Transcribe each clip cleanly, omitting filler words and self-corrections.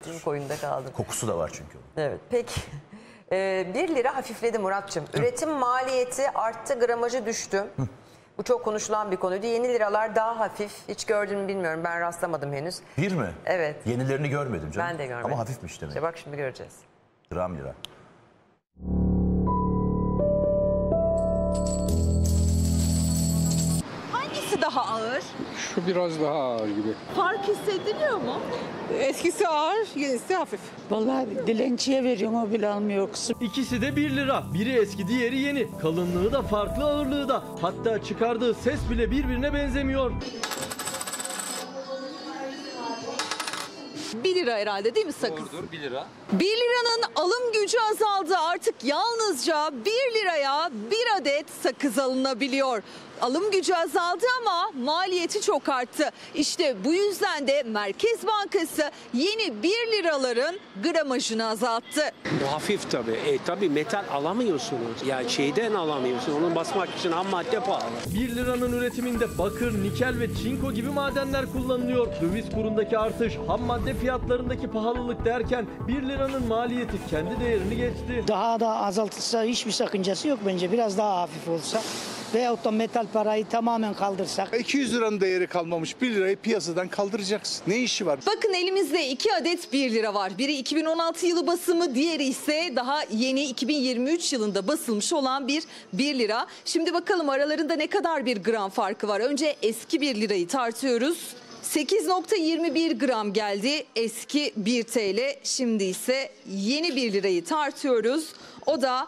Koyunda kaldım. Kokusu da var çünkü. Evet, peki. 1 lira hafifledi Muratçım. Üretim maliyeti arttı, gramajı düştü. Bu çok konuşulan bir konuydu. Yeni liralar daha hafif. Hiç gördün mü bilmiyorum. Ben rastlamadım henüz. Bir mi? Evet. Yenilerini görmedim canım. Ben de görmedim. Ama hafifmiş demek. İşte bak şimdi göreceğiz. Gram lira. Hangisi daha ağır? Şu biraz daha ağır gibi. Fark hissediliyor mu? Eskisi ağır, yenisi hafif. Vallahi dilenciye veriyorum, o bile almıyor kızım. İkisi de 1 lira. Biri eski, diğeri yeni. Kalınlığı da farklı, ağırlığı da. Hatta çıkardığı ses bile birbirine benzemiyor. 1 lira herhalde değil mi sakız? Doğrudur, 1 lira. 1 liranın alım gücü azaldı. Artık yalnızca 1 liraya 1 adet sakız alınabiliyor. Alım gücü azaldı ama maliyeti çok arttı. İşte bu yüzden de Merkez Bankası yeni 1 liraların gramajını azalttı. Bu hafif tabii. Tabii metal alamıyorsunuz. Yani şeyden alamıyorsunuz. Onu basmak için ham madde pahalı. 1 liranın üretiminde bakır, nikel ve çinko gibi madenler kullanılıyor. Döviz kurundaki artış, ham madde fiyatlarındaki pahalılık derken 1 liranın maliyeti kendi değerini geçti. Daha da azaltılsa hiçbir sakıncası yok bence. Biraz daha hafif olsa. Veyahut da metal parayı tamamen kaldırsak. 200 liranın değeri kalmamış 1 lirayı piyasadan kaldıracaksın. Ne işi var? Bakın elimizde 2 adet 1 lira var. Biri 2016 yılı basımı, diğeri ise daha yeni 2023 yılında basılmış olan bir 1 lira. Şimdi bakalım aralarında ne kadar bir gram farkı var. Önce eski 1 lirayı tartıyoruz. 8,21 gram geldi eski 1 TL. Şimdi ise yeni 1 lirayı tartıyoruz. O da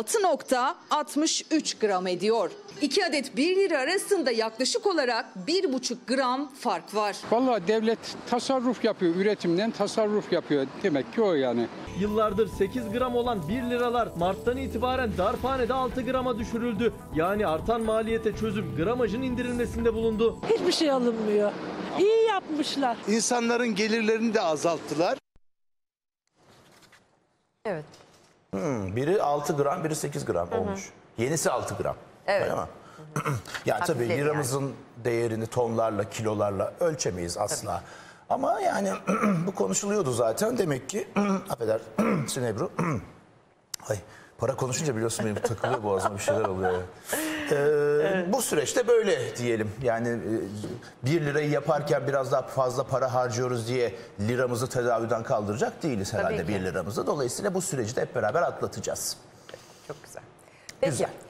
6,63 gram ediyor. 2 adet 1 lira arasında yaklaşık olarak 1,5 gram fark var. Vallahi devlet tasarruf yapıyor, üretimden tasarruf yapıyor. Demek ki o yani. Yıllardır 8 gram olan 1 liralar Mart'tan itibaren darphanede 6 grama düşürüldü. Yani artan maliyete çözüm gramajın indirilmesinde bulundu. Hiçbir şey alınmıyor. İyi yapmışlar. İnsanların gelirlerini de azalttılar. Evet. Biri 6 gram, biri 8 gram olmuş. Yenisi 6 gram. Evet. Öyle mi? Yani tabii Hafifledi liramızın değerini tonlarla, kilolarla ölçemeyiz asla. Ama yani bu konuşuluyordu zaten. Demek ki affedersin Ebru. Ay, para konuşunca biliyorsun benim takılıyor boğazıma, bir şeyler oluyor. Bu süreçte böyle diyelim. Yani 1 lirayı yaparken biraz daha fazla para harcıyoruz diye liramızı tedavülden kaldıracak değiliz herhalde 1 liramızı. Dolayısıyla bu süreci de hep beraber atlatacağız. Çok güzel. Peki. Güzel.